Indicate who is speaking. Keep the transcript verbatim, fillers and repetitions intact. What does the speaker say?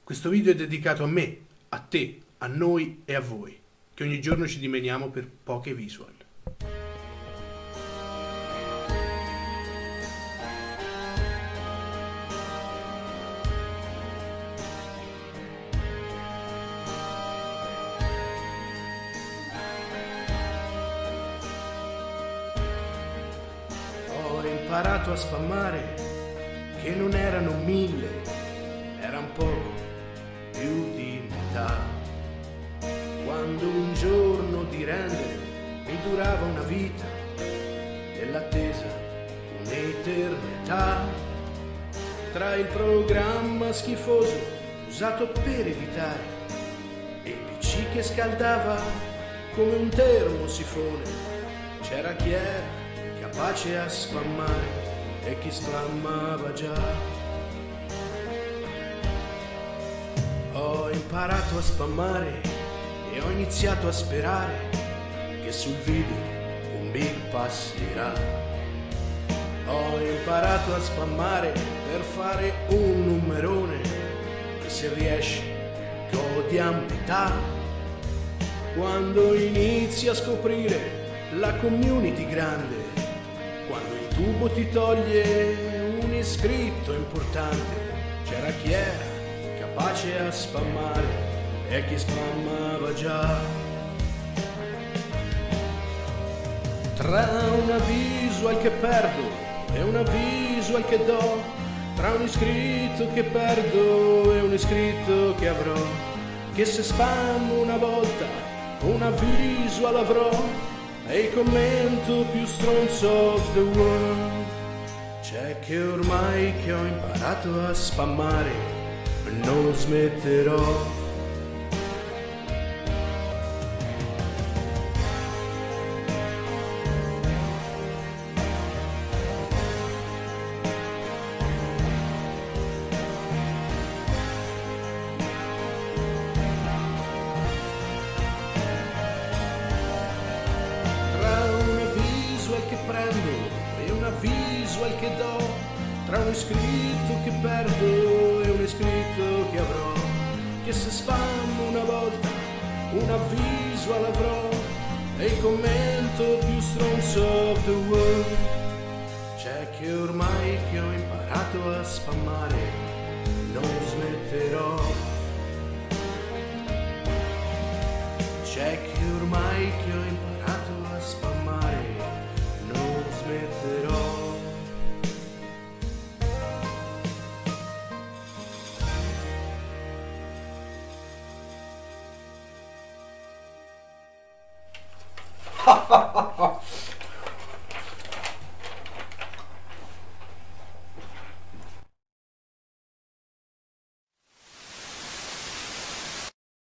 Speaker 1: Questo video è dedicato a me, a te, a noi e a voi, che ogni giorno ci dimentichiamo per poche visual.
Speaker 2: Ho imparato a spammare che non erano mille, eran poco più di metà. Quando un giorno di rendere mi durava una vita, nell'attesa un'eternità. Tra il programma schifoso usato per editare e il P C che scaldava come un termosifone, c'era chi era capace a spammare e chi spammava già. Ho imparato a spammare e ho iniziato a sperare che sul video un big passerà. Ho imparato a spammare per fare un numerone che se riesci godi a metà. Quando inizi a scoprire la community grande, quando il tubo ti toglie un iscritto importante, c'era chi era capace a spammare e chi spammava già. Tra una visual che perdo e una visual che do, tra un iscritto che perdo e un iscritto che avrò, che se spammo una volta una visual avrò, e il commento più stronzo of the world. C'è che ormai che ho imparato a spammare non smetterò. Che prendo e una visual che do, tra un iscritto che perdo e un iscritto che avrò, che se spammo una volta una visual avrò, e il commento più stronzo of the world. C'è che ormai che ho imparato a spammare non smetterò. C'è che ormai che ho imparato a spammare non smetterò.
Speaker 3: Ha ha ha ha!